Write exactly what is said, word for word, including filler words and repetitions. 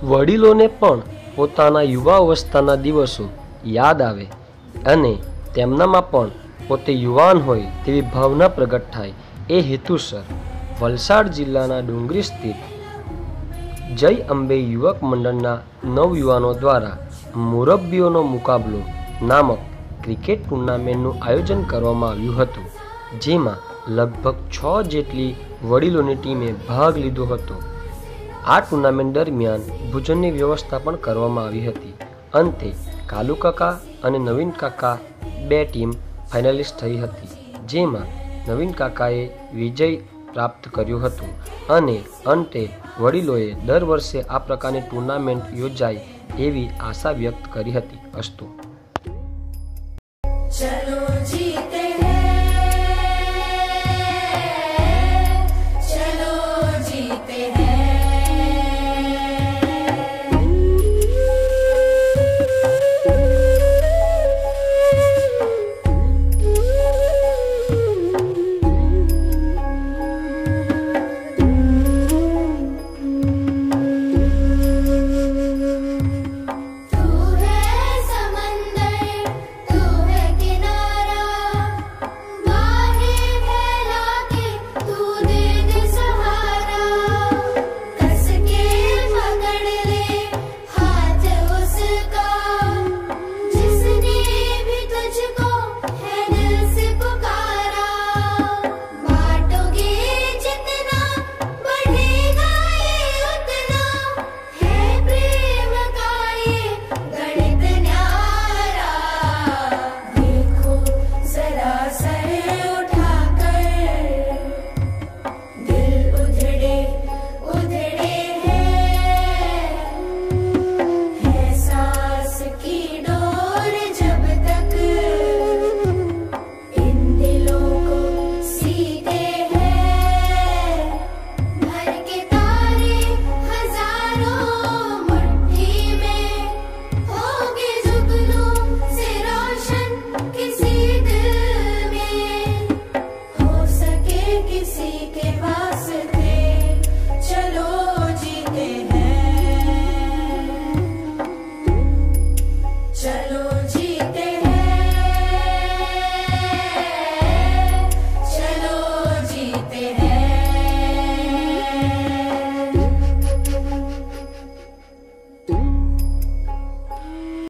વડીલોને પણ પોતાના યુવાવસ્થાના દિવસો યાદ આવે અને તેમનામાં પણ પોતે યુવાન હોય તેવી ભાવના પ્રગટ થાય એ હેતુસર વલસાડ જિલ્લાના ડુંગરી સ્થિત જય અંબે યુવક મંડળના નવયુવાનો દ્વારા મુરબ્બીઓનો મુકાબલો નામક ક્રિકેટ ટુર્નામેન્ટનું આયોજન કરવામાં આવ્યું હતું, જેમાં લગભગ છ જેટલી વડીલોની ટીમે ભાગ લીધો હતો। આ ટુર્નામેન્ટ દરમિયાન ભોજનની વ્યવસ્થા પણ કરવામાં આવી હતી। અંતે કાલુ કાકા અને નવીન કાકા બે ટીમ ફાઇનલિસ્ટ થઈ હતી, જેમાં નવીન કાકાએ વિજય પ્રાપ્ત કર્યું હતું અને અંતે વડીલોએ દર વર્ષે આ પ્રકારની ટુર્નામેન્ટ યોજાય એવી આશા વ્યક્ત કરી હતી। અસ્તુ।